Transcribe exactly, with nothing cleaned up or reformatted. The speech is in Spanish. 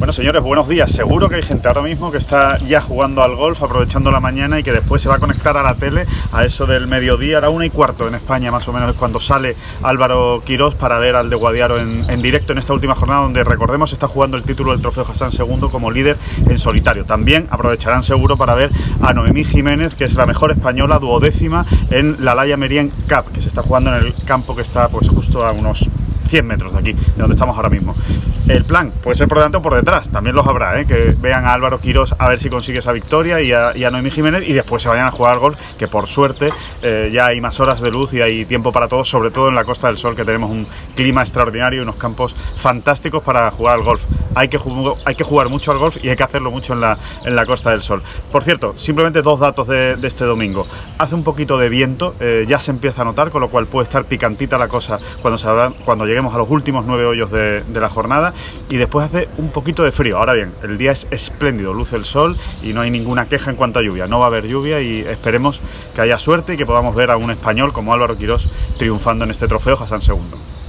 Bueno, señores, buenos días. Seguro que hay gente ahora mismo que está ya jugando al golf, aprovechando la mañana, y que después se va a conectar a la tele a eso del mediodía, a la una y cuarto en España más o menos es cuando sale Álvaro Quirós para ver al de Guadiaro en, en directo en esta última jornada, donde, recordemos, está jugando el título del Trofeo Hassan segundo como líder en solitario. También aprovecharán seguro para ver a Noemí Jiménez, que es la mejor española, duodécima en la Laia Merien Cup, que se está jugando en el campo que está pues justo a unos cien metros de aquí, de donde estamos ahora mismo. El plan puede ser por delante o por detrás, también los habrá, ¿eh? Que vean a Álvaro Quirós a ver si consigue esa victoria y a, y a Noemí Jiménez, y después se vayan a jugar al golf, que por suerte eh, ya hay más horas de luz y hay tiempo para todos, sobre todo en la Costa del Sol, que tenemos un clima extraordinario y unos campos fantásticos para jugar al golf. Hay que, hay que jugar mucho al golf y hay que hacerlo mucho en la, en la Costa del Sol. Por cierto, simplemente dos datos de, de este domingo. Hace un poquito de viento, eh, ya se empieza a notar, con lo cual puede estar picantita la cosa cuando, se habrá, cuando lleguemos a los últimos nueve hoyos de, de la jornada, y después hace un poquito de frío. Ahora bien, el día es espléndido, luce el sol y no hay ninguna queja en cuanto a lluvia. No va a haber lluvia y esperemos que haya suerte y que podamos ver a un español como Álvaro Quirós triunfando en este Trofeo Hassan segundo.